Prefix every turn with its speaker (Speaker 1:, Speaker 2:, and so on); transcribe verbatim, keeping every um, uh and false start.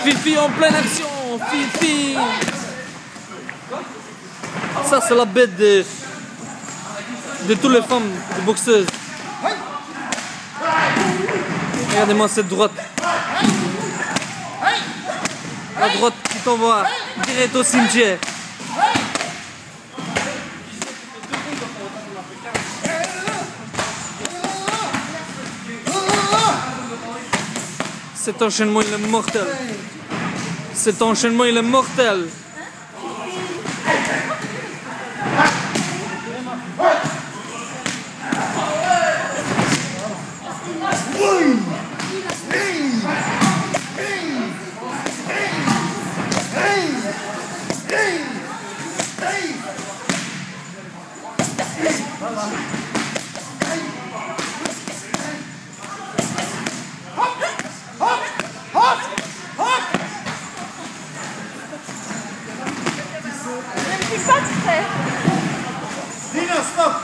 Speaker 1: Fifi en pleine action, Fifi. Ça c'est la bête de, de toutes les femmes de boxeuses. Regardez-moi cette droite. La droite qui t'envoie direct au cimetière. Cet enchaînement il est mortel. Cet enchaînement il est mortel.
Speaker 2: Même si pas de frais.
Speaker 3: Dina, stop!